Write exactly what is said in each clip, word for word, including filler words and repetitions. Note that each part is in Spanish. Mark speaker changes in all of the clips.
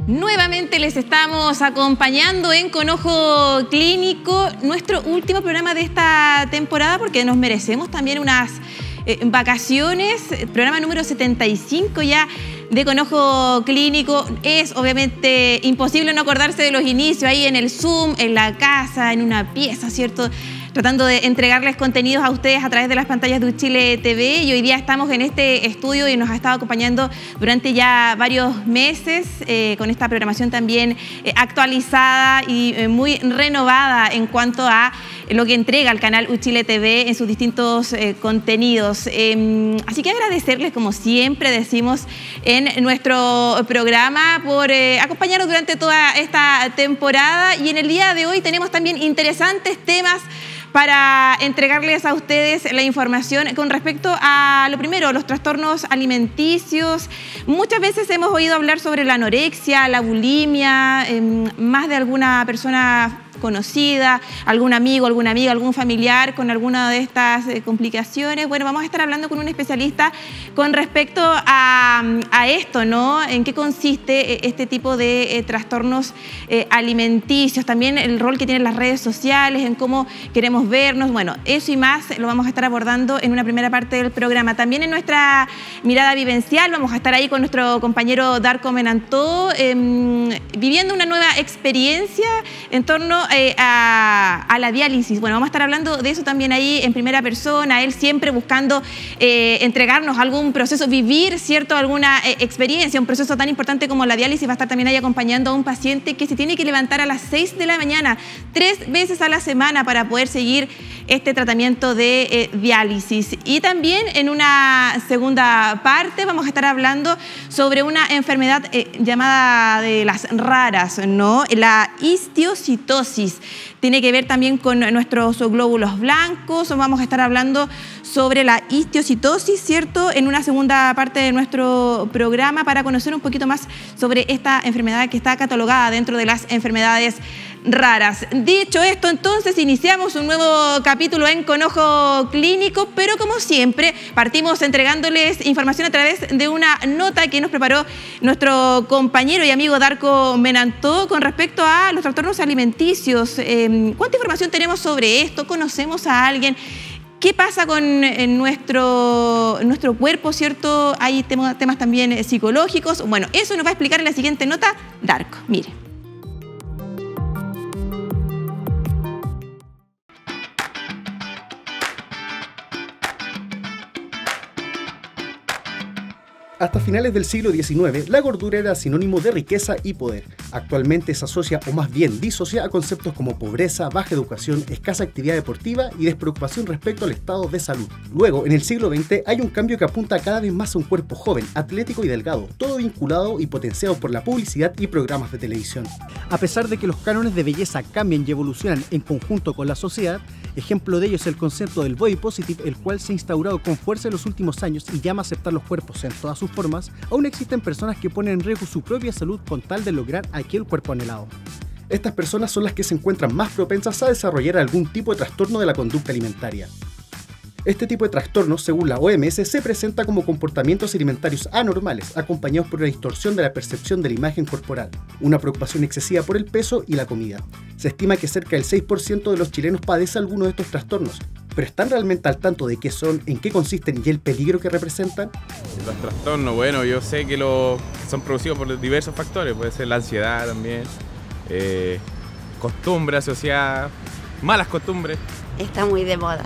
Speaker 1: Nuevamente les estamos acompañando en Con Ojo Clínico, nuestro último programa de esta temporada, porque nos merecemos también unas eh, vacaciones. Programa número setenta y cinco ya de Con Ojo Clínico. Es obviamente imposible no acordarse de los inicios ahí en el Zoom, en la casa, en una pieza, ¿cierto?, tratando de entregarles contenidos a ustedes a través de las pantallas de Uchile T V, y hoy día estamos en este estudio y nos ha estado acompañando durante ya varios meses eh, con esta programación también eh, actualizada y eh, muy renovada en cuanto a lo que entrega el canal Uchile T V en sus distintos eh, contenidos. Eh, así que agradecerles, como siempre decimos en nuestro programa, por eh, acompañarnos durante toda esta temporada, y en el día de hoy tenemos también interesantes temas para entregarles a ustedes la información con respecto a, lo primero, los trastornos alimenticios. Muchas veces hemos oído hablar sobre la anorexia, la bulimia, eh, más de alguna persona conocida, algún amigo, alguna amiga, algún familiar con alguna de estas eh, complicaciones. Bueno, vamos a estar hablando con un especialista con respecto a, a esto, ¿no? En qué consiste este tipo de eh, trastornos eh, alimenticios, también el rol que tienen las redes sociales, en cómo queremos vernos. Bueno, eso y más lo vamos a estar abordando en una primera parte del programa. También en nuestra mirada vivencial vamos a estar ahí con nuestro compañero Darko Menantó, eh, viviendo una nueva experiencia en torno Eh, a, a la diálisis. Bueno, vamos a estar hablando de eso también ahí en primera persona, él siempre buscando eh, entregarnos algún proceso, vivir, ¿cierto?, alguna eh, experiencia, un proceso tan importante como la diálisis. Va a estar también ahí acompañando a un paciente que se tiene que levantar a las seis de la mañana, tres veces a la semana, para poder seguir este tratamiento de eh, diálisis. Y también en una segunda parte vamos a estar hablando sobre una enfermedad eh, llamada de las raras, ¿no?, la histiocitosis. Tiene que ver también con nuestros glóbulos blancos. Vamos a estar hablando sobre la histiocitosis, ¿cierto?, en una segunda parte de nuestro programa, para conocer un poquito más sobre esta enfermedad que está catalogada dentro de las enfermedades raras. Dicho esto, entonces iniciamos un nuevo capítulo en Con Ojo Clínico, pero como siempre partimos entregándoles información a través de una nota que nos preparó nuestro compañero y amigo Darko Menantó con respecto a los trastornos alimenticios. Eh, ¿Cuánta información tenemos sobre esto? ¿Conocemos a alguien? ¿Qué pasa con nuestro, nuestro cuerpo, cierto? Hay temas, temas también psicológicos. Bueno, eso nos va a explicar en la siguiente nota Darko. Mire.
Speaker 2: Hasta finales del siglo diecinueve, la gordura era sinónimo de riqueza y poder. Actualmente se asocia, o más bien disocia, a conceptos como pobreza, baja educación, escasa actividad deportiva y despreocupación respecto al estado de salud. Luego, en el siglo veinte, hay un cambio que apunta cada vez más a un cuerpo joven, atlético y delgado, todo vinculado y potenciado por la publicidad y programas de televisión. A pesar de que los cánones de belleza cambian y evolucionan en conjunto con la sociedad, ejemplo de ello es el concepto del body positive, el cual se ha instaurado con fuerza en los últimos años y llama a aceptar los cuerpos en todas sus formas. Aún existen personas que ponen en riesgo su propia salud con tal de lograr aquel cuerpo anhelado. Estas personas son las que se encuentran más propensas a desarrollar algún tipo de trastorno de la conducta alimentaria. Este tipo de trastornos, según la O M S, se presenta como comportamientos alimentarios anormales, acompañados por una distorsión de la percepción de la imagen corporal, una preocupación excesiva por el peso y la comida. Se estima que cerca del seis por ciento de los chilenos padece alguno de estos trastornos, pero ¿están realmente al tanto de qué son, en qué consisten y el peligro que representan?
Speaker 3: Los trastornos, bueno, yo sé que lo, son producidos por diversos factores, puede ser la ansiedad también, eh, costumbres asociadas, malas costumbres.
Speaker 4: Está muy de moda.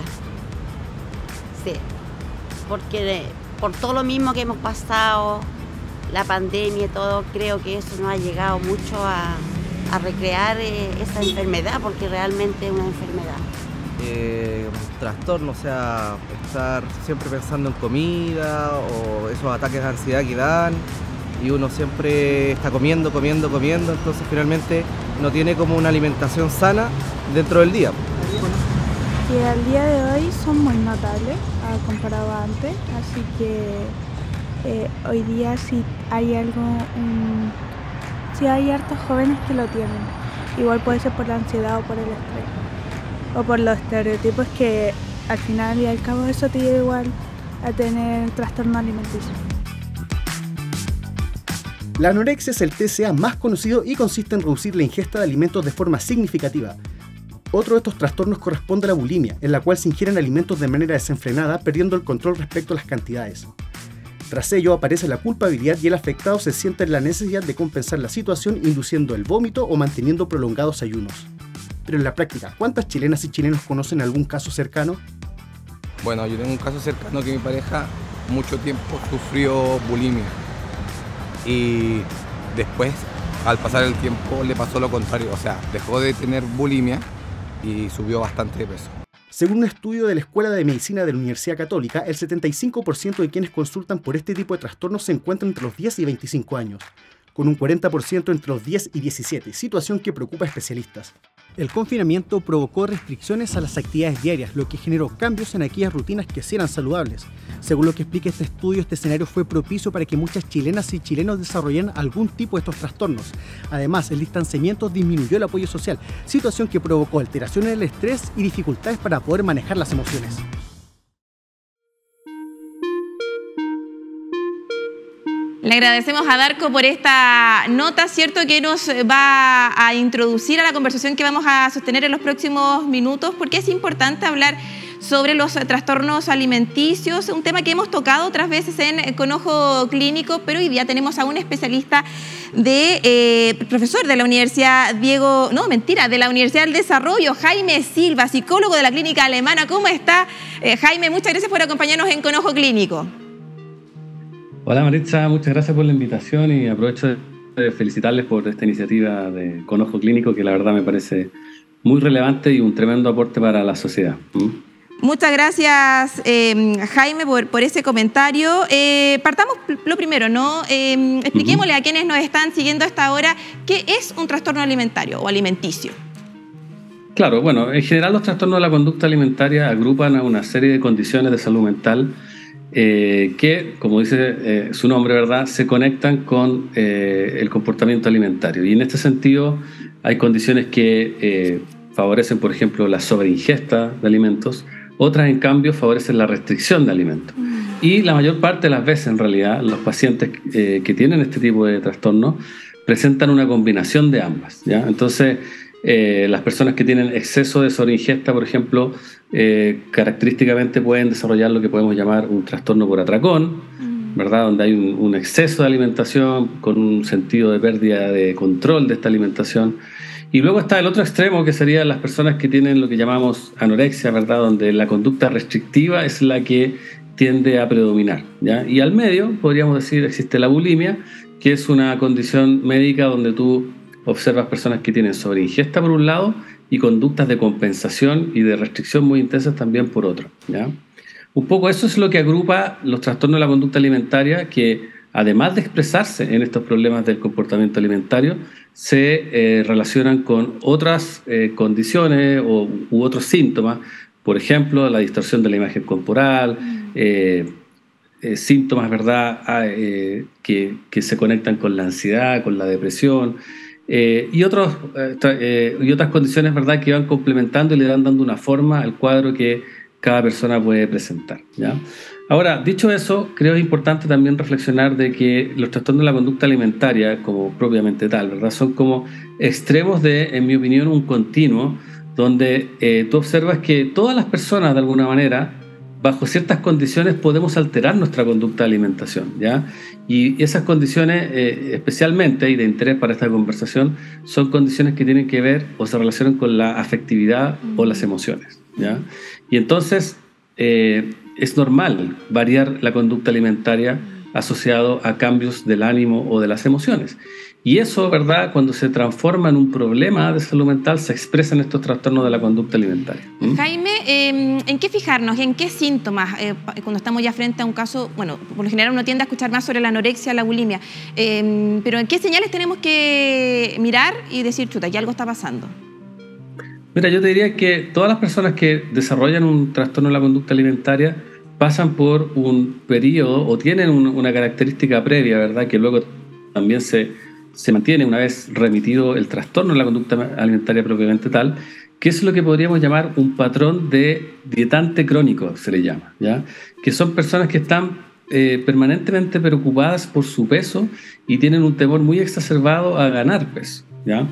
Speaker 4: Sí, porque por todo lo mismo que hemos pasado, la pandemia y todo, creo que eso nos ha llegado mucho a, a recrear eh, esa enfermedad, porque realmente es una enfermedad.
Speaker 5: Eh, un trastorno, o sea, estar siempre pensando en comida o esos ataques de ansiedad que dan, y uno siempre está comiendo, comiendo, comiendo, entonces finalmente no tiene como una alimentación sana dentro del día.
Speaker 6: Que al día de hoy son muy notables a comparado a antes, así que eh, hoy día sí hay algo, um, sí hay hartos jóvenes que lo tienen. Igual puede ser por la ansiedad o por el estrés, o por los estereotipos que al final y al cabo eso te lleva igual a tener trastorno alimenticio.
Speaker 2: La anorexia es el T C A más conocido y consiste en reducir la ingesta de alimentos de forma significativa. Otro de estos trastornos corresponde a la bulimia, en la cual se ingieren alimentos de manera desenfrenada, perdiendo el control respecto a las cantidades. Tras ello aparece la culpabilidad y el afectado se siente la necesidad de compensar la situación induciendo el vómito o manteniendo prolongados ayunos. Pero en la práctica, ¿cuántas chilenas y chilenos conocen algún caso cercano?
Speaker 7: Bueno, yo tengo un caso cercano que mi pareja mucho tiempo sufrió bulimia y después, al pasar el tiempo, le pasó lo contrario, o sea, dejó de tener bulimia y subió bastante de peso.
Speaker 2: Según un estudio de la Escuela de Medicina de la Universidad Católica, el setenta y cinco por ciento de quienes consultan por este tipo de trastornos se encuentran entre los diez y veinticinco años, con un cuarenta por ciento entre los diez y diecisiete, situación que preocupa a especialistas. El confinamiento provocó restricciones a las actividades diarias, lo que generó cambios en aquellas rutinas que sí eran saludables. Según lo que explica este estudio, este escenario fue propicio para que muchas chilenas y chilenos desarrollaran algún tipo de estos trastornos. Además, el distanciamiento disminuyó el apoyo social, situación que provocó alteraciones del estrés y dificultades para poder manejar las emociones.
Speaker 1: Le agradecemos a Darko por esta nota, ¿cierto?, que nos va a introducir a la conversación que vamos a sostener en los próximos minutos, porque es importante hablar sobre los trastornos alimenticios, un tema que hemos tocado otras veces en Con Ojo Clínico, pero hoy día tenemos a un especialista de, eh, profesor de la Universidad Diego, no, mentira, de la Universidad del Desarrollo, Jaime Silva, psicólogo de la Clínica Alemana. ¿Cómo está, eh, Jaime? Muchas gracias por acompañarnos en Con Ojo Clínico.
Speaker 8: Hola Maritza, muchas gracias por la invitación y aprovecho de felicitarles por esta iniciativa de Con Ojo Clínico, que la verdad me parece muy relevante y un tremendo aporte para la sociedad. ¿Mm?
Speaker 1: Muchas gracias, eh, Jaime, por, por ese comentario. Eh, partamos lo primero, ¿no? Eh, expliquémosle uh-huh. a quienes nos están siguiendo a esta hora qué es un trastorno alimentario o alimenticio.
Speaker 8: Claro, bueno, en general los trastornos de la conducta alimentaria agrupan a una serie de condiciones de salud mental Eh, que, como dice eh, su nombre, ¿verdad?, se conectan con eh, el comportamiento alimentario. Y en este sentido hay condiciones que eh, favorecen, por ejemplo, la sobreingesta de alimentos, otras, en cambio, favorecen la restricción de alimentos. Y la mayor parte de las veces, en realidad, los pacientes eh, que tienen este tipo de trastorno presentan una combinación de ambas, ¿ya? Entonces, Eh, las personas que tienen exceso de sobreingesta, por ejemplo, eh, característicamente pueden desarrollar lo que podemos llamar un trastorno por atracón, ¿verdad?, donde hay un, un exceso de alimentación con un sentido de pérdida de control de esta alimentación. Y luego está el otro extremo, que serían las personas que tienen lo que llamamos anorexia, ¿verdad?, donde la conducta restrictiva es la que tiende a predominar, ¿ya? Y al medio, podríamos decir, existe la bulimia, que es una condición médica donde tú observas personas que tienen sobreingesta por un lado y conductas de compensación y de restricción muy intensas también por otro, ¿ya? Un poco eso es lo que agrupa los trastornos de la conducta alimentaria, que además de expresarse en estos problemas del comportamiento alimentario, se eh, relacionan con otras eh, condiciones o, u otros síntomas, por ejemplo, la distorsión de la imagen corporal, eh, eh, síntomas, ¿verdad?, ah, eh, que, que se conectan con la ansiedad, con la depresión, Eh, y, otros, eh, eh, y otras condiciones, ¿verdad?, que van complementando y le van dando una forma al cuadro que cada persona puede presentar, ¿ya? Ahora, dicho eso, creo que es importante también reflexionar de que los trastornos de la conducta alimentaria, como propiamente tal, ¿verdad?, son como extremos de, en mi opinión, un continuo, donde eh, tú observas que todas las personas, de alguna manera, bajo ciertas condiciones podemos alterar nuestra conducta de alimentación, ¿ya? Y esas condiciones, eh, especialmente, y de interés para esta conversación, son condiciones que tienen que ver o se relacionan con la afectividad o las emociones, ¿ya? Y entonces eh, es normal variar la conducta alimentaria asociado a cambios del ánimo o de las emociones. Y eso, ¿verdad?, cuando se transforma en un problema de salud mental, se expresa en estos trastornos de la conducta alimentaria. ¿Mm?
Speaker 1: Jaime, eh, ¿en qué fijarnos? ¿En qué síntomas? Eh, cuando estamos ya frente a un caso, bueno, por lo general uno tiende a escuchar más sobre la anorexia, la bulimia, eh, pero ¿en qué señales tenemos que mirar y decir, chuta, ya algo está pasando?
Speaker 8: Mira, yo te diría que todas las personas que desarrollan un trastorno de la conducta alimentaria pasan por un periodo o tienen un, una característica previa, ¿verdad?, que luego también se... se mantiene una vez remitido el trastorno de la conducta alimentaria propiamente tal, que es lo que podríamos llamar un patrón de dietante crónico, se le llama, ¿ya? Que son personas que están eh, permanentemente preocupadas por su peso y tienen un temor muy exacerbado a ganar peso, ¿ya?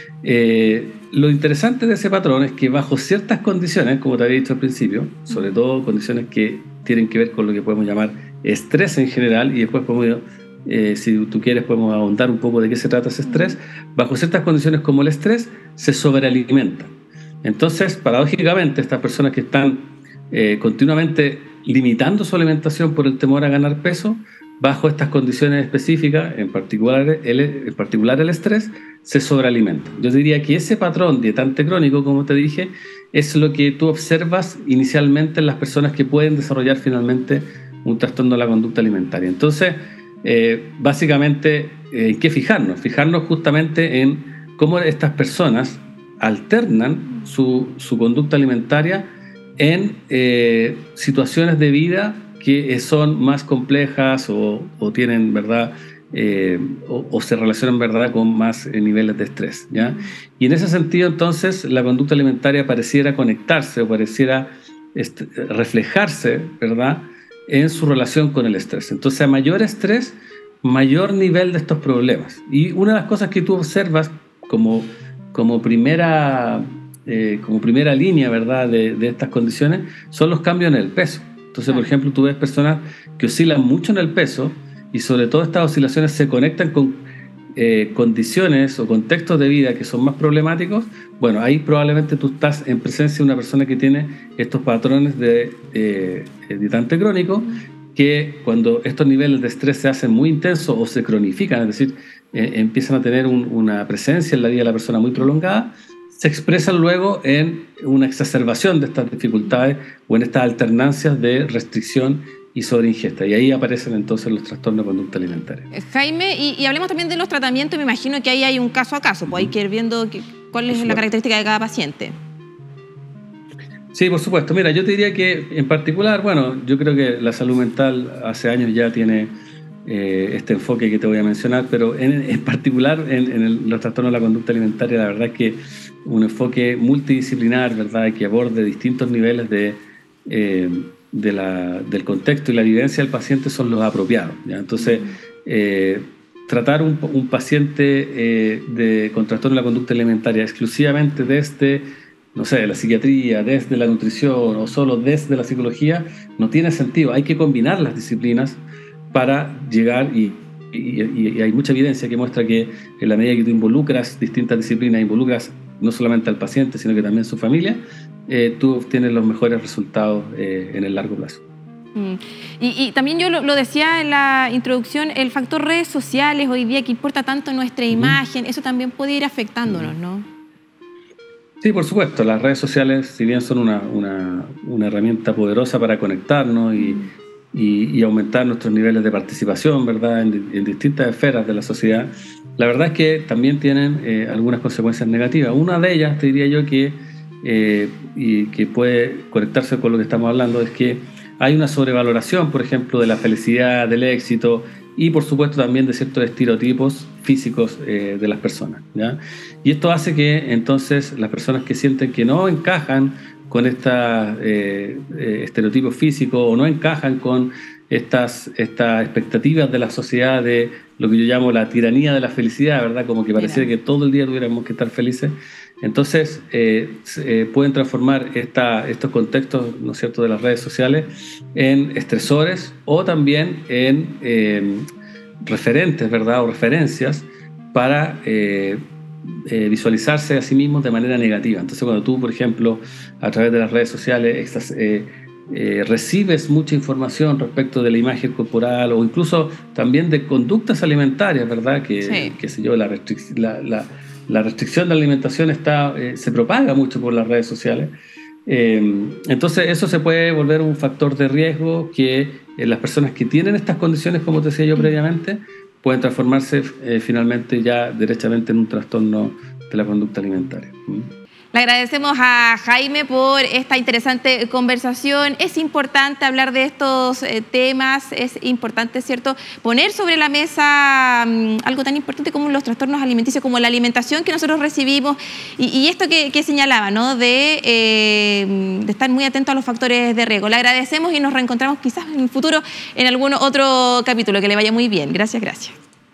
Speaker 8: Eh, lo interesante de ese patrón es que bajo ciertas condiciones, como te había dicho al principio, sobre todo condiciones que tienen que ver con lo que podemos llamar estrés en general, y después podemos, eh, si tú quieres podemos ahondar un poco de qué se trata ese estrés, bajo ciertas condiciones como el estrés se sobrealimentan. Entonces, paradójicamente, estas personas que están eh, continuamente limitando su alimentación por el temor a ganar peso, bajo estas condiciones específicas, en particular el, en particular el estrés, se sobrealimenta. Yo diría que ese patrón dietante crónico, como te dije, es lo que tú observas inicialmente en las personas que pueden desarrollar finalmente un trastorno de la conducta alimentaria. Entonces, eh, básicamente, ¿en eh, qué fijarnos? Fijarnos justamente en cómo estas personas alternan su, su conducta alimentaria en eh, situaciones de vida que son más complejas o, o tienen, ¿verdad?, eh, o, o se relacionan, ¿verdad?, con más eh, niveles de estrés, ¿ya? Y en ese sentido, entonces, la conducta alimentaria pareciera conectarse o pareciera este, reflejarse, ¿verdad?, en su relación con el estrés. Entonces, a mayor estrés, mayor nivel de estos problemas. Y una de las cosas que tú observas como, como primera... Eh, como primera línea, ¿verdad?, de, de estas condiciones, son los cambios en el peso. Entonces, por ejemplo, tú ves personas que oscilan mucho en el peso y sobre todo estas oscilaciones se conectan con eh, condiciones o contextos de vida que son más problemáticos. Bueno, ahí probablemente tú estás en presencia de una persona que tiene estos patrones de eh, dietante crónico, que cuando estos niveles de estrés se hacen muy intensos o se cronifican, es decir, eh, empiezan a tener un, una presencia en la vida de la persona muy prolongada, se expresan luego en una exacerbación de estas dificultades o en estas alternancias de restricción y sobreingesta. Y ahí aparecen entonces los trastornos de conducta alimentaria.
Speaker 1: Jaime, y, y hablemos también de los tratamientos. Me imagino que ahí hay un caso a caso, pues hay que ir viendo que, cuál es la característica de cada paciente.
Speaker 8: Sí, por supuesto. Mira, yo te diría que en particular, bueno, yo creo que la salud mental hace años ya tiene eh, este enfoque que te voy a mencionar, pero en, en particular en, en el, los trastornos de la conducta alimentaria, la verdad es que un enfoque multidisciplinar, ¿verdad?, que aborde distintos niveles de, eh, de la, del contexto y la vivencia del paciente son los apropiados, ¿ya? Entonces, eh, tratar un, un paciente eh, de, con trastorno de la conducta alimentaria exclusivamente desde, no sé, la psiquiatría, desde la nutrición o solo desde la psicología, no tiene sentido. Hay que combinar las disciplinas para llegar y Y, y, y hay mucha evidencia que muestra que en la medida que tú involucras distintas disciplinas, involucras no solamente al paciente, sino que también a su familia, eh, tú obtienes los mejores resultados eh, en el largo plazo.
Speaker 1: Mm. Y, y también yo lo, lo decía en la introducción, el factor redes sociales hoy día que importa tanto nuestra uh-huh. imagen, eso también puede ir afectándonos, ¿no?
Speaker 8: Sí, por supuesto. Las redes sociales, si bien son una, una, una herramienta poderosa para conectarnos y, y, y aumentar nuestros niveles de participación, ¿verdad?, en, en distintas esferas de la sociedad, la verdad es que también tienen eh, algunas consecuencias negativas. Una de ellas, te diría yo, que, eh, y que puede conectarse con lo que estamos hablando, es que hay una sobrevaloración, por ejemplo, de la felicidad, del éxito y, por supuesto, también de ciertos estereotipos físicos eh, de las personas, ¿ya? Y esto hace que, entonces, las personas que sienten que no encajan con estos eh, eh, estereotipos físicos o no encajan con estas, estas expectativas de la sociedad de lo que yo llamo la tiranía de la felicidad, ¿verdad? Como que pareciera que todo el día tuviéramos que estar felices. Entonces, eh, eh, pueden transformar esta, estos contextos, ¿no es cierto?, de las redes sociales en estresores o también en eh, referentes, ¿verdad?, o referencias para eh, eh, visualizarse a sí mismos de manera negativa. Entonces, cuando tú, por ejemplo, a través de las redes sociales estás, eh, eh, recibes mucha información respecto de la imagen corporal o incluso también de conductas alimentarias, ¿verdad?, que, sí. qué sé yo, la restricción... La, la, La restricción de la alimentación está, eh, se propaga mucho por las redes sociales. Eh, entonces eso se puede volver un factor de riesgo que eh, las personas que tienen estas condiciones, como te decía yo previamente, pueden transformarse eh, finalmente ya derechamente en un trastorno de la conducta alimentaria. ¿Mm?
Speaker 1: Le agradecemos a Jaime por esta interesante conversación. Es importante hablar de estos eh, temas, es importante, ¿cierto?, poner sobre la mesa um, algo tan importante como los trastornos alimenticios, como la alimentación que nosotros recibimos y, y esto que, que señalaba, ¿no?, de, eh, de estar muy atentos a los factores de riesgo. Le agradecemos y nos reencontramos quizás en el futuro en algún otro capítulo. Que le vaya muy bien. Gracias, gracias.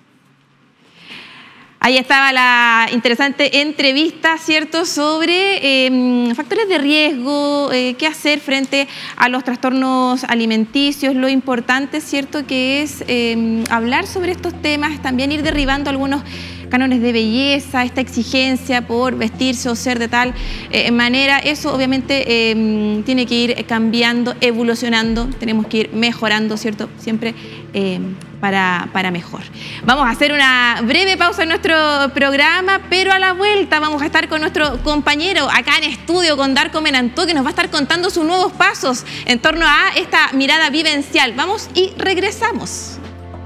Speaker 1: Ahí estaba la interesante entrevista, ¿cierto?, sobre eh, factores de riesgo, eh, qué hacer frente a los trastornos alimenticios, lo importante, ¿cierto?, que es eh, hablar sobre estos temas, también ir derribando algunos cánones de belleza, esta exigencia por vestirse o ser de tal eh, manera. Eso obviamente eh, tiene que ir cambiando, evolucionando, tenemos que ir mejorando, ¿cierto?, siempre eh, para, para mejor. Vamos a hacer una breve pausa en nuestro programa, pero a la vuelta vamos a estar con nuestro compañero acá en estudio, con Darko Menantó, que nos va a estar contando sus nuevos pasos en torno a esta mirada vivencial. Vamos y regresamos.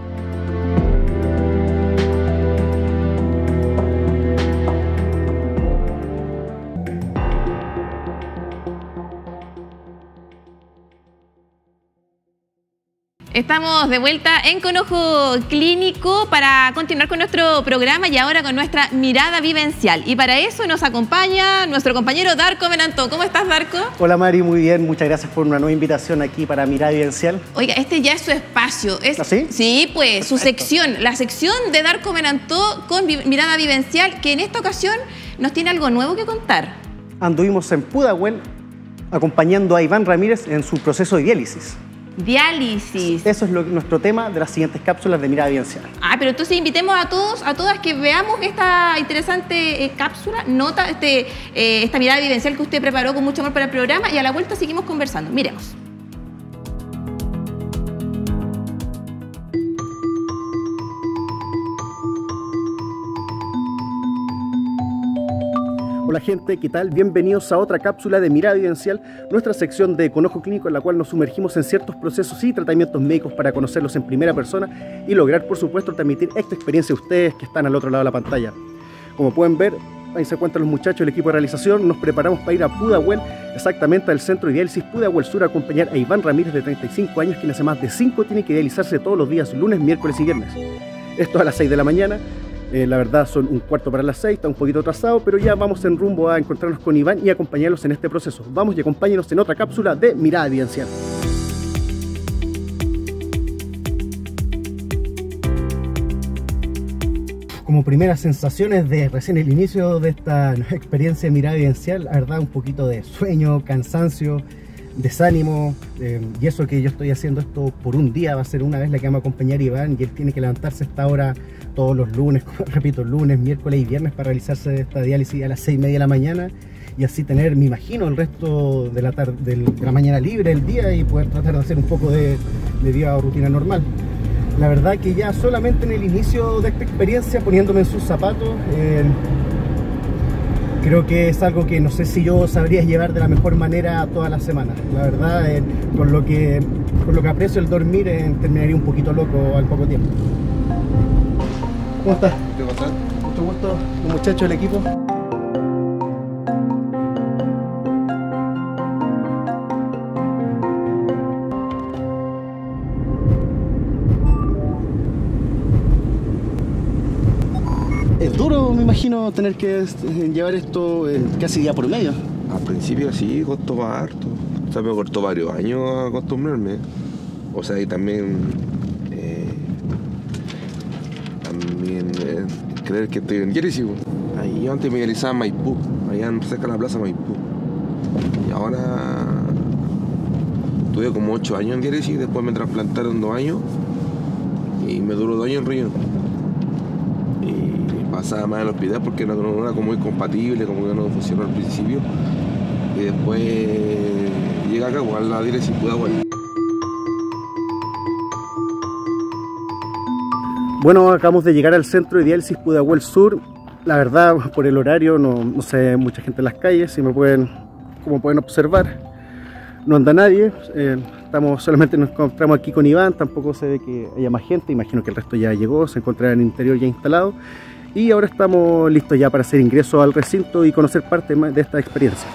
Speaker 1: Estamos de vuelta en Con Ojo Clínico para continuar con nuestro programa y ahora con nuestra mirada vivencial. Y para eso nos acompaña nuestro compañero Darko Menantó. ¿Cómo estás, Darko?
Speaker 2: Hola, Mari, muy bien. Muchas gracias por una nueva invitación aquí para Mirada Vivencial.
Speaker 1: Oiga, este ya es su espacio. Es,
Speaker 2: ¿Ah, sí?
Speaker 1: Sí, pues,
Speaker 2: Perfecto.
Speaker 1: Su sección, la sección de Darko Menantó con vi Mirada Vivencial, que en esta ocasión nos tiene algo nuevo que contar.
Speaker 2: Anduvimos en Pudahuel acompañando a Iván Ramírez en su proceso de diálisis.
Speaker 1: Diálisis.
Speaker 2: Eso es lo, nuestro tema de las siguientes cápsulas de Mirada Vivencial.
Speaker 1: Ah, pero entonces invitemos a todos, a todas que veamos esta interesante eh, cápsula, nota, este, eh, esta mirada vivencial que usted preparó con mucho amor para el programa y a la vuelta seguimos conversando. Miremos.
Speaker 2: Hola gente, ¿qué tal? Bienvenidos a otra cápsula de Mirada Vivencial, nuestra sección de Con Ojo Clínico en la cual nos sumergimos en ciertos procesos y tratamientos médicos para conocerlos en primera persona y lograr, por supuesto, transmitir esta experiencia a ustedes que están al otro lado de la pantalla. Como pueden ver, ahí se encuentran los muchachos del equipo de realización. Nos preparamos para ir a Pudahuel, exactamente al centro de diálisis Pudahuel Sur, a acompañar a Iván Ramírez, de treinta y cinco años, quien hace más de cinco tiene que dializarse todos los días, lunes, miércoles y viernes. Esto a las seis de la mañana. Eh, la verdad son un cuarto para las seis, está un poquito atrasado, pero ya vamos en rumbo a encontrarnos con Iván y acompañarlos en este proceso. Vamos y acompáñenos en otra cápsula de Mirada Vivencial. Como primeras sensaciones de recién el inicio de esta experiencia de Mirada Vivencial, la verdad un poquito de sueño, cansancio, desánimo, eh, y eso que yo estoy haciendo esto por un día, va a ser una vez la que vamos a acompañar a Iván y él tiene que levantarse a esta hora todos los lunes, repito, lunes, miércoles y viernes para realizarse esta diálisis a las seis y media de la mañana y así tener, me imagino, el resto de la, tarde, de la mañana libre, el día, y poder tratar de hacer un poco de, de vida o rutina normal. La verdad que ya solamente en el inicio de esta experiencia, poniéndome en sus zapatos, eh, creo que es algo que no sé si yo sabría llevar de la mejor manera toda la semana. La verdad, eh, con, lo que, con lo que aprecio el dormir, eh, terminaría un poquito loco al poco tiempo. ¿Cómo estás?
Speaker 7: ¿Qué pasa?
Speaker 2: Mucho gusto, los muchachos del equipo. Es duro, me imagino, tener que eh, llevar esto eh, casi día por medio.
Speaker 9: Al principio sí, costó harto. O sea, me costó varios años acostumbrarme. O sea, y también... Eh, también eh, creer que estoy en diálisis. Ahí yo antes me dializaba en Maipú, allá cerca de la plaza Maipú. Y ahora... Tuve como ocho años en diálisis, después me trasplantaron dos años. Y me duró dos años en riñón. Pasaba más en el hospital porque no, no era como muy compatible, como que no funcionó al principio. Y después llega acá, a la diálisis Pudahuel.
Speaker 2: Bueno, acabamos de llegar al centro de diálisis Pudahuel Sur. La verdad, por el horario, no, no sé, mucha gente en las calles, si me pueden, como pueden observar, no anda nadie. Eh, estamos, solamente nos encontramos aquí con Iván, tampoco se ve que haya más gente, imagino que el resto ya llegó, se encontrará en el interior ya instalado. y ahora estamos listos ya para hacer ingreso al recinto y conocer parte más de esta experiencia.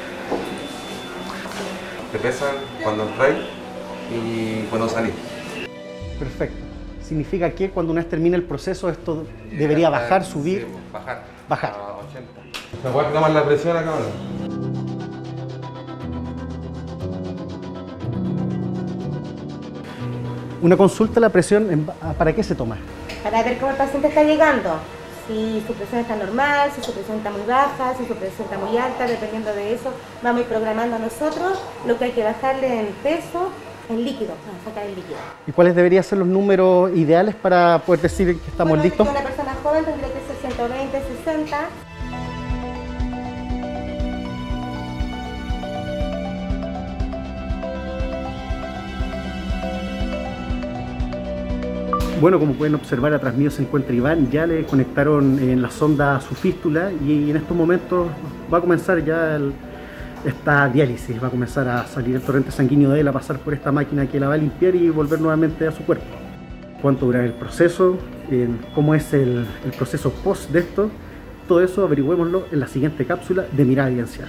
Speaker 7: Te pesan cuando entras y cuando salís.
Speaker 2: Perfecto. Significa que cuando una vez termina el proceso esto debería bajar, subir,
Speaker 7: sí, bajar,
Speaker 2: bajar.
Speaker 7: a ochenta. ¿Me puedes tomar la presión acá o no?
Speaker 2: Una consulta, la presión, ¿para qué se toma?
Speaker 10: Para ver cómo el paciente está llegando. Si su presión está normal, si su presión está muy baja, si su presión está muy alta, dependiendo de eso, vamos a ir programando nosotros lo que hay que bajarle en peso, en líquido, vamos a sacar el líquido.
Speaker 2: ¿Y cuáles deberían ser los números ideales para poder decir que estamos
Speaker 10: bueno,
Speaker 2: listos?
Speaker 10: Una persona joven tendría que ser ciento veinte, sesenta.
Speaker 2: Bueno, como pueden observar, atrás mío se encuentra Iván, ya le conectaron en la sonda a su fístula y en estos momentos va a comenzar ya el, esta diálisis, va a comenzar a salir el torrente sanguíneo de él, a pasar por esta máquina que la va a limpiar y volver nuevamente a su cuerpo. ¿Cuánto dura el proceso? ¿Cómo es el, el proceso post de esto? Todo eso averigüémoslo en la siguiente cápsula de Mirada Vivencial.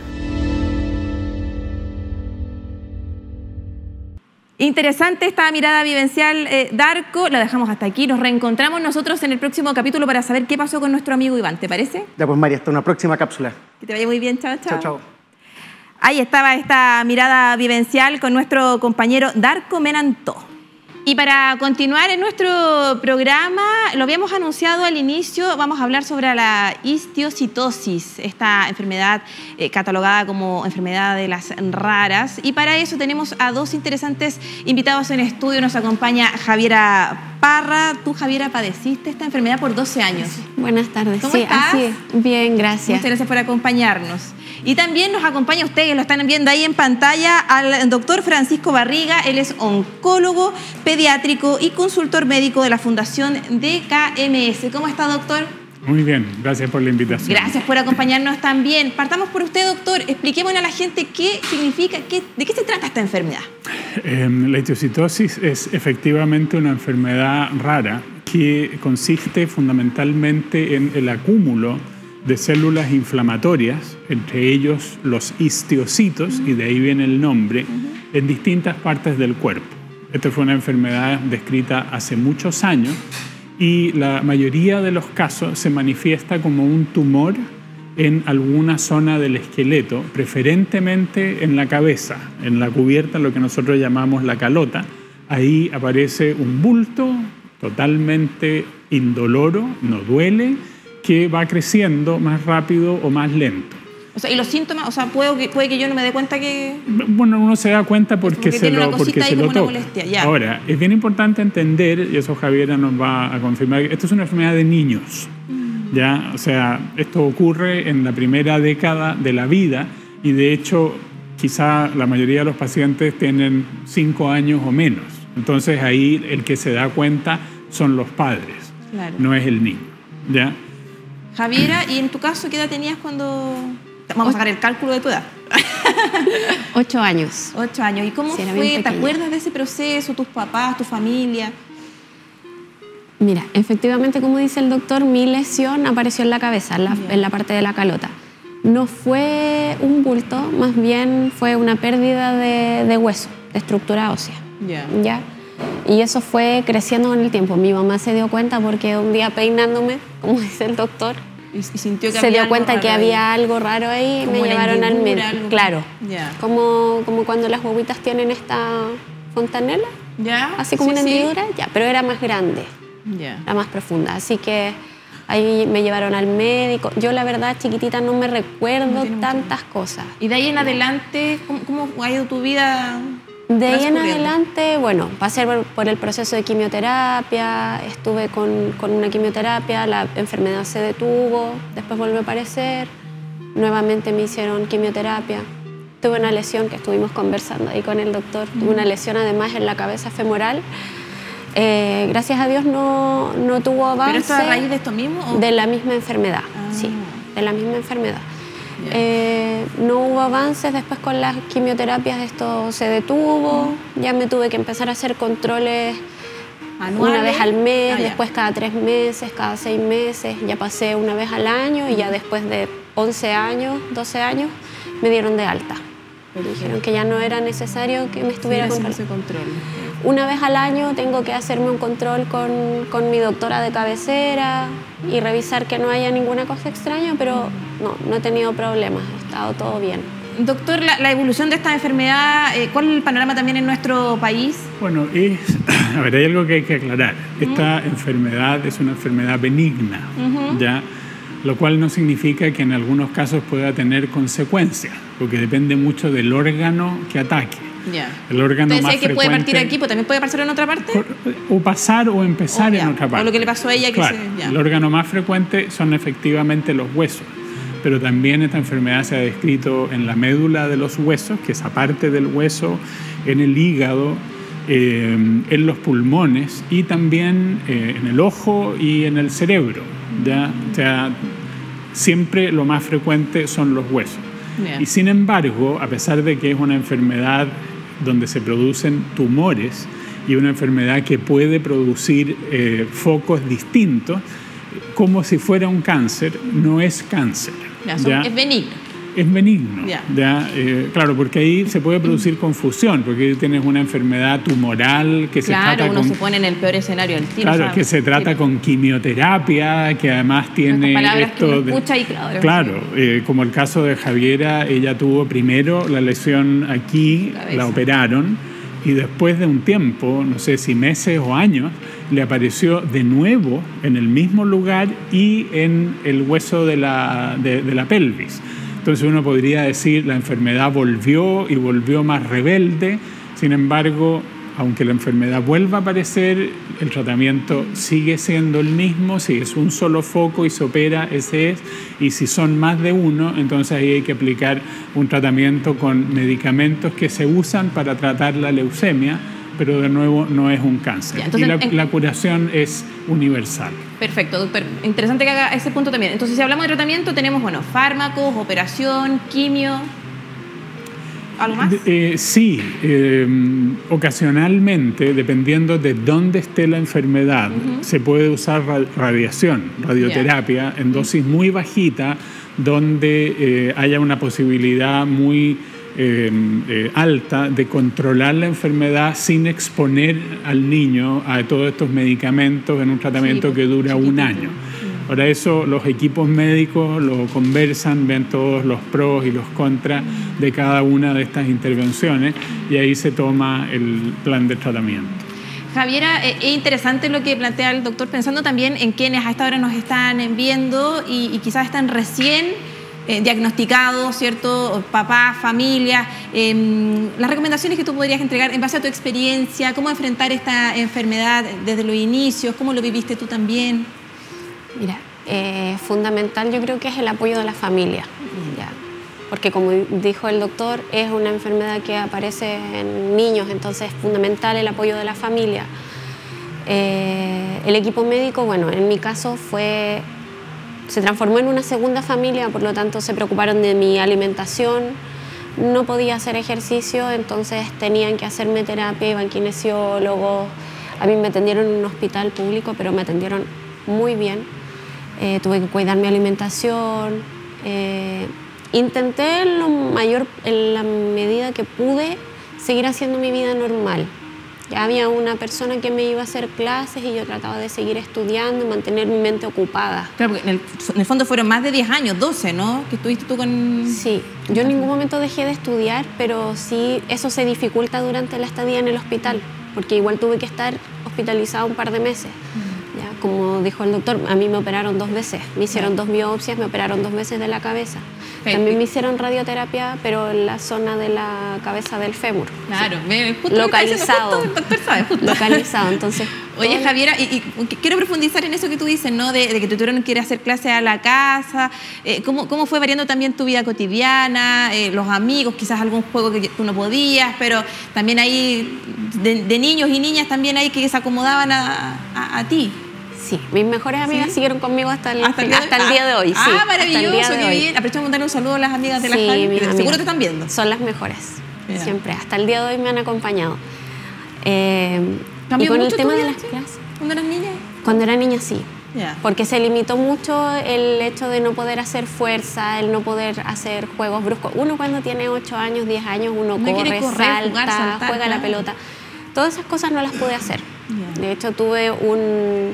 Speaker 1: Interesante esta mirada vivencial, eh, Darko. La dejamos hasta aquí. Nos reencontramos nosotros en el próximo capítulo para saber qué pasó con nuestro amigo Iván. ¿Te parece?
Speaker 2: Ya pues, María, hasta una próxima cápsula.
Speaker 1: Que te vaya muy bien. Chao, chao.
Speaker 2: Chao, chao.
Speaker 1: Ahí estaba esta mirada vivencial con nuestro compañero Darko Menantó. Y para continuar en nuestro programa, lo habíamos anunciado al inicio, vamos a hablar sobre la histiocytosis, esta enfermedad eh, catalogada como enfermedad de las raras. Y para eso tenemos a dos interesantes invitados en estudio. Nos acompaña Javiera Parra. Tú, Javiera, padeciste esta enfermedad por doce años.
Speaker 11: Buenas tardes.
Speaker 1: ¿Cómo
Speaker 11: sí,
Speaker 1: estás?
Speaker 11: Así es. Bien, gracias.
Speaker 1: Muchas gracias por acompañarnos. Y también nos acompaña ustedes, lo están viendo ahí en pantalla, al doctor Francisco Barriga. Él es oncólogo, pediátrico y consultor médico de la Fundación D K M S. ¿Cómo está, doctor?
Speaker 12: Muy bien, gracias por la invitación.
Speaker 1: Gracias por acompañarnos también. Partamos por usted, doctor. Expliquémosle a la gente qué significa, qué, de qué se trata esta enfermedad.
Speaker 12: Eh, la histiocytosis es efectivamente una enfermedad rara que consiste fundamentalmente en el acúmulo de células inflamatorias, entre ellos los histiocitos, uh-huh. y de ahí viene el nombre, uh-huh. en distintas partes del cuerpo. Esta fue una enfermedad descrita hace muchos años y la mayoría de los casos se manifiesta como un tumor en alguna zona del esqueleto, preferentemente en la cabeza, en la cubierta, lo que nosotros llamamos la calota. Ahí aparece un bulto totalmente indoloro, no duele, que va creciendo más rápido o más lento.
Speaker 1: O sea, y los síntomas, o sea, puede que, puede que yo no me dé cuenta que...
Speaker 12: Bueno, uno se da cuenta porque, se lo, porque se lo toca.
Speaker 1: Molestia, ya.
Speaker 12: Ahora, es bien importante entender, y eso Javiera nos va a confirmar, que esto es una enfermedad de niños. Mm. ¿Ya? O sea, esto ocurre en la primera década de la vida y de hecho quizá la mayoría de los pacientes tienen cinco años o menos. Entonces ahí el que se da cuenta son los padres, claro. no es el niño. ¿Ya?
Speaker 1: Javiera, ¿y en tu caso qué edad tenías cuando...? Vamos a sacar el cálculo de tu edad.
Speaker 11: Ocho años.
Speaker 1: Ocho años. ¿Y cómo sí, fue? ¿Te acuerdas de ese proceso? ¿Tus papás, tu familia?
Speaker 11: Mira, efectivamente, como dice el doctor, mi lesión apareció en la cabeza, en la, en la parte de la calota. No fue un bulto, más bien fue una pérdida de, de hueso, de estructura ósea.
Speaker 1: Yeah.
Speaker 11: ¿Ya? Y eso fue creciendo con el tiempo. Mi mamá se dio cuenta porque un día peinándome, como dice el doctor,
Speaker 1: y, y sintió que
Speaker 11: se
Speaker 1: había
Speaker 11: dio cuenta que
Speaker 1: ahí.
Speaker 11: había algo raro ahí y me llevaron al médico. Claro,
Speaker 1: yeah.
Speaker 11: como, como cuando las guaguitas tienen esta fontanela,
Speaker 1: yeah.
Speaker 11: así como
Speaker 1: sí,
Speaker 11: una hendidura,
Speaker 1: sí.
Speaker 11: ya, pero era más grande,
Speaker 1: yeah.
Speaker 11: era más profunda. Así que ahí me llevaron al médico. Yo la verdad, chiquitita, no me recuerdo no tantas cosas.
Speaker 1: ¿Y de ahí en adelante, cómo, cómo ha ido tu vida?
Speaker 11: De ahí en adelante, bueno, pasé por, por el proceso de quimioterapia, estuve con, con una quimioterapia, la enfermedad se detuvo, después volvió a aparecer, nuevamente me hicieron quimioterapia. Tuve una lesión que estuvimos conversando ahí con el doctor, mm. tuve una lesión además en la cabeza femoral. Eh, gracias a Dios no, no tuvo avance.
Speaker 1: ¿Pero esto a raíz de esto mismo? ¿O?
Speaker 11: De la misma enfermedad, ah. sí, de la misma enfermedad. Yeah. Eh, no hubo avances, después con las quimioterapias esto se detuvo, ya me tuve que empezar a hacer controles
Speaker 1: ¿Anuales?
Speaker 11: Una vez al mes,
Speaker 1: Ah, ya.
Speaker 11: después cada tres meses, cada seis meses, ya pasé una vez al año y ya después de once años, doce años, me dieron de alta. Me dijeron que ya no era necesario que me estuviera
Speaker 1: Sí,
Speaker 11: controlando.
Speaker 1: ese control.
Speaker 11: Una vez al año tengo que hacerme un control con, con mi doctora de cabecera y revisar que no haya ninguna cosa extraña, pero no, no he tenido problemas, ha estado todo bien.
Speaker 1: Doctor, la, la evolución de esta enfermedad, eh, ¿cuál es el panorama también en nuestro país?
Speaker 12: Bueno, es, a ver, hay algo que hay que aclarar. Esta enfermedad es una enfermedad benigna,
Speaker 1: Ujú.
Speaker 12: ¿ya? Lo cual no significa que en algunos casos pueda tener consecuencias, porque depende mucho del órgano que ataque.
Speaker 1: Ya.
Speaker 12: El órgano
Speaker 1: Entonces,
Speaker 12: más
Speaker 1: ¿hay que puede
Speaker 12: frecuente,
Speaker 1: partir aquí, pero también puede pasar en otra parte?
Speaker 12: o pasar o empezar
Speaker 1: O
Speaker 12: en
Speaker 1: ya,
Speaker 12: otra parte.
Speaker 1: o lo que le pasó a ella, que
Speaker 12: Claro,
Speaker 1: se- ya.
Speaker 12: el órgano más frecuente son efectivamente los huesos, pero también esta enfermedad se ha descrito en la médula de los huesos, que es aparte del hueso, en el hígado, eh, en los pulmones y también eh, en el ojo y en el cerebro. ¿Ya? O sea, siempre lo más frecuente son los huesos.
Speaker 1: Bien.
Speaker 12: Y sin embargo, a pesar de que es una enfermedad donde se producen tumores y una enfermedad que puede producir eh, focos distintos, como si fuera un cáncer, no es cáncer.
Speaker 1: Ya, son-
Speaker 12: ¿ya?
Speaker 1: es benigno.
Speaker 12: Es benigno.
Speaker 1: Ya.
Speaker 12: ¿ya? Eh, claro, porque ahí se puede producir confusión, porque ahí tienes una enfermedad tumoral que se
Speaker 1: Claro,
Speaker 12: trata
Speaker 1: uno
Speaker 12: con...
Speaker 1: se pone en el peor escenario del tiro.
Speaker 12: Claro,
Speaker 1: ¿sabes?
Speaker 12: que se trata
Speaker 1: Sí.
Speaker 12: con quimioterapia, que además tiene
Speaker 1: palabras que uno
Speaker 12: esto de-
Speaker 1: escucha y claro,
Speaker 12: Claro, eh, como el caso de Javiera, ella tuvo primero la lesión aquí,
Speaker 1: Cabeza.
Speaker 12: la operaron, y después de un tiempo, no sé si meses o años, le apareció de nuevo en el mismo lugar y en el hueso de la, de, de la pelvis. Entonces uno podría decir la enfermedad volvió y volvió más rebelde, sin embargo, aunque la enfermedad vuelva a aparecer, el tratamiento sigue siendo el mismo. Si es un solo foco y se opera, ese es. Y si son más de uno, entonces ahí hay que aplicar un tratamiento con medicamentos que se usan para tratar la leucemia, pero de nuevo no es un cáncer.
Speaker 1: Ya, entonces,
Speaker 12: y la,
Speaker 1: en-
Speaker 12: la curación es universal.
Speaker 1: Perfecto, doctor. Interesante que haga ese punto también. Entonces, si hablamos de tratamiento, tenemos, bueno, fármacos, operación, quimio. ¿Algo más?
Speaker 12: Eh, sí, eh, ocasionalmente, dependiendo de dónde esté la enfermedad,
Speaker 1: Ujú.
Speaker 12: se puede usar ra- radiación, radioterapia, en dosis muy bajita, donde eh, haya una posibilidad muy eh, eh, alta de controlar la enfermedad sin exponer al niño a todos estos medicamentos en un tratamiento que dura un año. Ahora eso los equipos médicos lo conversan, ven todos los pros y los contras de cada una de estas intervenciones y ahí se toma el plan de tratamiento.
Speaker 1: Javiera, eh, es interesante lo que plantea el doctor, pensando también en quienes a esta hora nos están viendo y, y quizás están recién eh, diagnosticados, ¿cierto? Papás, familias. Eh, las recomendaciones que tú podrías entregar en base a tu experiencia, cómo enfrentar esta enfermedad desde los inicios, cómo lo viviste tú también.
Speaker 11: Mira, eh, fundamental yo creo que es el apoyo de la familia, ya. Porque como dijo el doctor, es una enfermedad que aparece en niños, entonces es fundamental el apoyo de la familia. Eh, el equipo médico, bueno, en mi caso fue, se transformó en una segunda familia, por lo tanto se preocuparon de mi alimentación, no podía hacer ejercicio, entonces tenían que hacerme terapia, iban kinesiólogos, a mí me atendieron en un hospital público, pero me atendieron muy bien. Eh, tuve que cuidar mi alimentación, eh, intenté en, lo mayor, en la medida que pude seguir haciendo mi vida normal. Ya había una persona que me iba a hacer clases y yo trataba de seguir estudiando, mantener mi mente ocupada.
Speaker 1: Claro, porque en el, en el fondo fueron más de diez años, doce, ¿no? Que estuviste tú con...
Speaker 11: Sí, yo en ningún momento dejé de estudiar, pero sí eso se dificulta durante la estadía en el hospital, porque igual tuve que estar hospitalizada un par de meses. Ya, como dijo el doctor, a mí me operaron dos veces, me hicieron dos biopsias, me operaron dos veces de la cabeza. También me hicieron radioterapia, pero en la zona de la cabeza del fémur.
Speaker 1: Claro,
Speaker 11: Sí.
Speaker 1: me- justo
Speaker 11: localizado.
Speaker 1: justo el doctor sabe, justo.
Speaker 11: Localizado, entonces.
Speaker 1: Oye,
Speaker 11: todo-
Speaker 1: Javiera, y, y quiero profundizar en eso que tú dices, ¿no? De, de que te tuvieron que ir a hacer clases a la casa. Eh, ¿cómo, ¿Cómo fue variando también tu vida cotidiana? Eh, los amigos, quizás algún juego que tú no podías, pero también ahí de, de niños y niñas también ahí que se acomodaban a, a, a ti.
Speaker 11: Sí, mis mejores amigas
Speaker 1: ¿Sí?
Speaker 11: siguieron conmigo hasta el,
Speaker 1: Hasta el día de-
Speaker 11: hasta el día de hoy.
Speaker 1: Ah,
Speaker 11: sí,
Speaker 1: ah,
Speaker 11: hasta el día
Speaker 1: maravilloso,
Speaker 11: de
Speaker 1: qué
Speaker 11: hoy.
Speaker 1: bien. Aprovechamos de mandar un saludo a las amigas de la
Speaker 11: Sí,
Speaker 1: Javi,
Speaker 11: mis
Speaker 1: que seguro
Speaker 11: amigas.
Speaker 1: te están viendo.
Speaker 11: Son las mejores,
Speaker 1: Ya.
Speaker 11: siempre. Hasta el día de hoy me han acompañado. Eh,
Speaker 1: ¿Cambió
Speaker 11: y con
Speaker 1: mucho
Speaker 11: el tema
Speaker 1: tu
Speaker 11: de
Speaker 1: vida,
Speaker 11: las
Speaker 1: sí?
Speaker 11: clases.
Speaker 1: ¿Cuando eras niña?
Speaker 11: Cuando era niña sí.
Speaker 1: Yeah.
Speaker 11: Porque se limitó mucho el hecho de no poder hacer fuerza, el no poder hacer juegos bruscos. Uno cuando tiene ocho años, diez años, uno,
Speaker 1: uno
Speaker 11: corre,
Speaker 1: correr,
Speaker 11: salta,
Speaker 1: jugar, saltar,
Speaker 11: juega
Speaker 1: claro.
Speaker 11: la pelota. Todas esas cosas no las pude hacer.
Speaker 1: Yeah.
Speaker 11: De hecho, tuve un,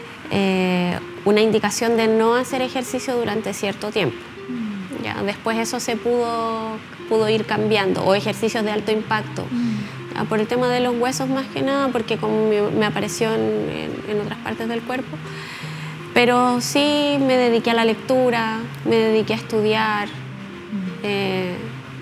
Speaker 11: eh, una indicación de no hacer ejercicio durante cierto tiempo. Mm. Ya, después eso se pudo, pudo ir cambiando, o ejercicios de alto impacto. Mm. Ya, por el tema de los huesos más que nada, porque como me, me apareció en, en, en otras partes del cuerpo. Pero sí me dediqué a la lectura, me dediqué a estudiar, mm. eh,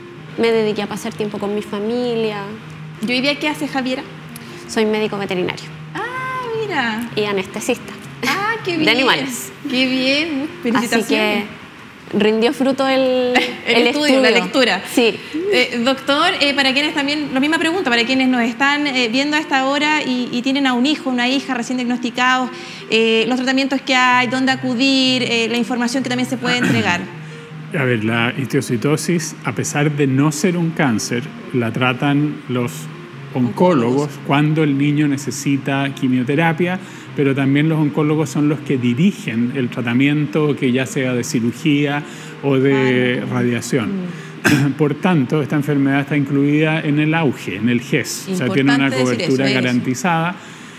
Speaker 11: me dediqué a pasar tiempo con mi familia.
Speaker 1: ¿Y hoy día qué hace Javiera?
Speaker 11: Soy médico veterinario.
Speaker 1: Ah, mira.
Speaker 11: Y anestesista.
Speaker 1: Ah, qué bien.
Speaker 11: De animales.
Speaker 1: Qué bien. Felicitaciones.
Speaker 11: Así que rindió fruto el,
Speaker 1: el,
Speaker 11: el
Speaker 1: estudio,
Speaker 11: estudio,
Speaker 1: la lectura.
Speaker 11: Sí.
Speaker 1: Eh, doctor, eh, para quienes también, la misma pregunta, para quienes nos están eh, viendo a esta hora y, y tienen a un hijo, una hija recién diagnosticados, eh, los tratamientos que hay, dónde acudir, eh, la información que también se puede entregar.
Speaker 12: A ver, la histiocytosis, a pesar de no ser un cáncer, la tratan los oncólogos, oncólogos cuando el niño necesita quimioterapia, pero también los oncólogos son los que dirigen el tratamiento, que ya sea de cirugía o de ah, radiación. Mm. Por tanto, esta enfermedad está incluida en el auge, en el G E S, o sea, tiene una cobertura eso, garantizada.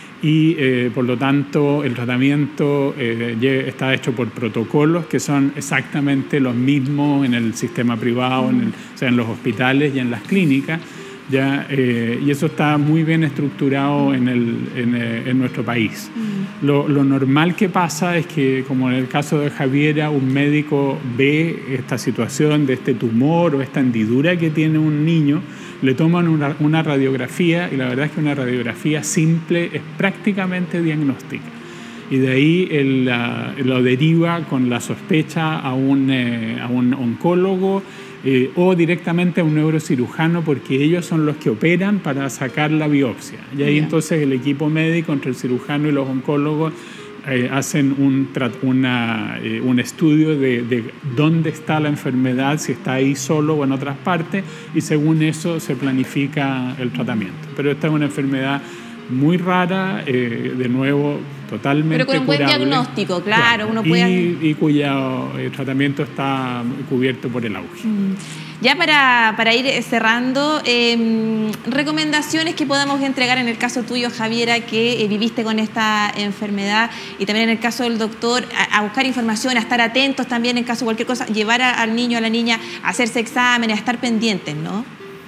Speaker 12: Y eh, por lo tanto el tratamiento eh, está hecho por protocolos que son exactamente los mismos en el sistema privado, en el, o sea, en los hospitales y en las clínicas, ya, eh, y eso está muy bien estructurado en, el, en, eh, en nuestro país. Mm. Lo, lo normal que pasa es que, como en el caso de Javiera, un médico ve esta situación de este tumor o esta hendidura que tiene un niño, le toman una, una radiografía y la verdad es que una radiografía simple es prácticamente diagnóstica. Y de ahí él, la, lo deriva con la sospecha a un, eh, a un oncólogo eh, o directamente a un neurocirujano, porque ellos son los que operan para sacar la biopsia. Y ahí yeah. entonces el equipo médico entre el cirujano y los oncólogos eh, hacen un, una, eh, un estudio de, de dónde está la enfermedad, si está ahí solo o en otras partes, y según eso se planifica el tratamiento. Pero esta es una enfermedad muy rara, eh, de nuevo, totalmente
Speaker 1: curable. Pero con un buen
Speaker 12: curable,
Speaker 1: diagnóstico, claro.
Speaker 12: claro
Speaker 1: uno puede...
Speaker 12: y, y cuyo eh, tratamiento está cubierto por el auge.
Speaker 1: Mm. Ya para, para ir cerrando, eh, recomendaciones que podamos entregar en el caso tuyo, Javiera, que eh, viviste con esta enfermedad, y también en el caso del doctor, a, a buscar información, a estar atentos también en caso de cualquier cosa, llevar a, al niño, a la niña a hacerse exámenes, a estar pendientes, ¿no?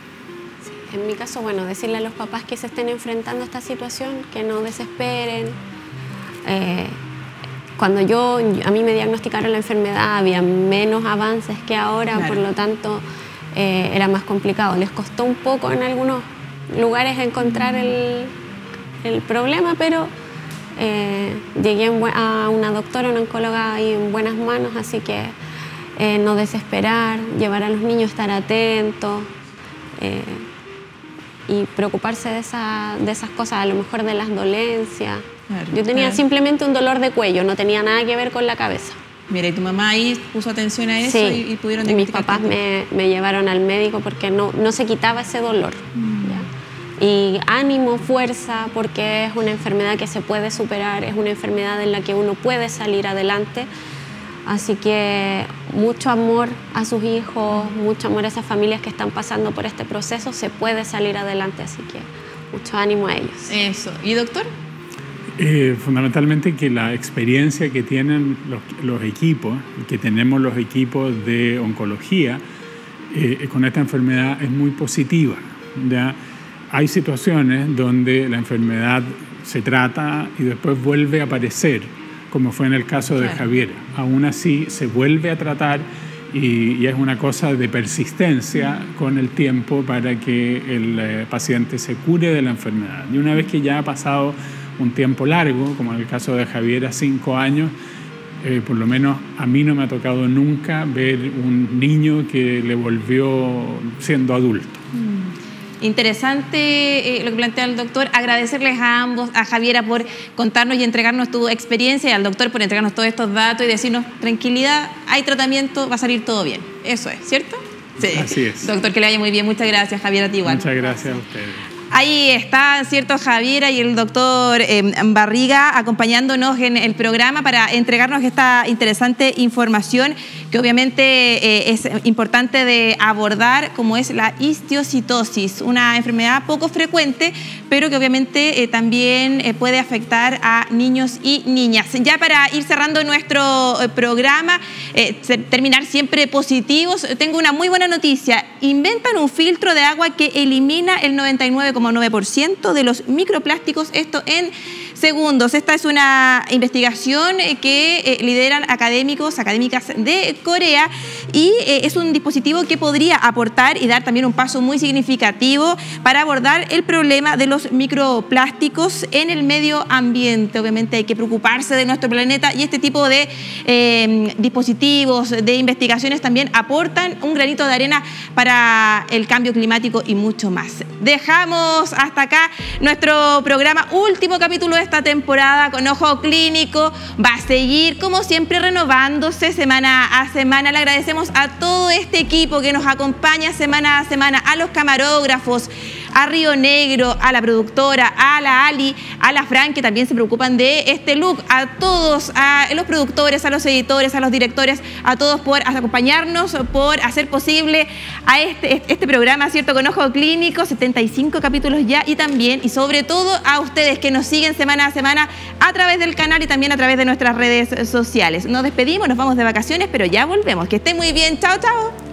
Speaker 11: Sí, en mi caso, bueno, decirle a los papás que se estén enfrentando a esta situación, que no desesperen. Eh, cuando yo, a mí me diagnosticaron la enfermedad, había menos avances que ahora, claro. Por lo tanto eh, era más complicado. Les costó un poco en algunos lugares encontrar el, el problema, pero eh, llegué en a una doctora, una oncóloga ahí en buenas manos, así que eh, no desesperar, llevar a los niños, estar atentos eh, y preocuparse de, esa, de esas cosas, a lo mejor de las dolencias. Claro, yo tenía claro. simplemente un dolor de cuello, no tenía nada que ver con la cabeza.
Speaker 1: Mira, ¿y tu mamá ahí puso atención a eso
Speaker 11: sí,
Speaker 1: y, y pudieron
Speaker 11: y mis papás me, me llevaron al médico porque no, no se quitaba ese dolor. Mm. ¿Ya? Y ánimo, fuerza, porque es una enfermedad que se puede superar, es una enfermedad en la que uno puede salir adelante. Así que mucho amor a sus hijos, mucho amor a esas familias que están pasando por este proceso, se puede salir adelante, así que mucho ánimo a ellos.
Speaker 1: Eso. ¿Y doctor?
Speaker 12: Eh, fundamentalmente que la experiencia que tienen los, los equipos, que tenemos los equipos de oncología eh, con esta enfermedad es muy positiva. ¿Ya? Hay situaciones donde la enfermedad se trata y después vuelve a aparecer, como fue en el caso de Javiera. Aún así se vuelve a tratar y, y es una cosa de persistencia con el tiempo para que el eh, paciente se cure de la enfermedad. Y una vez que ya ha pasado un tiempo largo, como en el caso de Javiera, cinco años, eh, por lo menos a mí no me ha tocado nunca ver un niño que le volvió siendo adulto.
Speaker 1: Mm. Interesante eh, lo que plantea el doctor. Agradecerles a ambos, a Javiera por contarnos y entregarnos tu experiencia, y al doctor por entregarnos todos estos datos y decirnos, tranquilidad, hay tratamiento, va a salir todo bien. Eso es, ¿cierto?
Speaker 12: Sí. Así es.
Speaker 1: Doctor, que le vaya muy bien. Muchas gracias, Javiera, a ti igual.
Speaker 12: Muchas gracias a ustedes.
Speaker 1: Ahí está, ¿cierto, Javiera y el doctor eh, Barriga acompañándonos en el programa para entregarnos esta interesante información que obviamente eh, es importante de abordar, como es la histiocytosis, una enfermedad poco frecuente, pero que obviamente eh, también eh, puede afectar a niños y niñas. Ya para ir cerrando nuestro eh, programa, eh, terminar siempre positivos, tengo una muy buena noticia. Inventan un filtro de agua que elimina el noventa y nueve coma nueve por ciento de los microplásticos, esto en segundos. Esta es una investigación que eh, lideran académicos, académicas de Corea, y eh, es un dispositivo que podría aportar y dar también un paso muy significativo para abordar el problema de los microplásticos en el medio ambiente. Obviamente hay que preocuparse de nuestro planeta y este tipo de eh, dispositivos, de investigaciones también aportan un granito de arena para el cambio climático y mucho más. Dejamos hasta acá nuestro programa, último capítulo de esta temporada con Ojo Clínico. Va a seguir como siempre renovándose semana a semana. Le agradecemos a todo este equipo que nos acompaña semana a semana, a los camarógrafos, a Río Negro, a la productora, a la Ali, a la Fran, que también se preocupan de este look, a todos, a los productores, a los editores, a los directores, a todos por acompañarnos, por hacer posible a este, este programa, ¿cierto?, con Ojo Clínico, setenta y cinco capítulos ya, y también y sobre todo a ustedes que nos siguen semana a semana a través del canal y también a través de nuestras redes sociales. Nos despedimos, nos vamos de vacaciones, pero ya volvemos. Que estén muy bien. Chao, chao.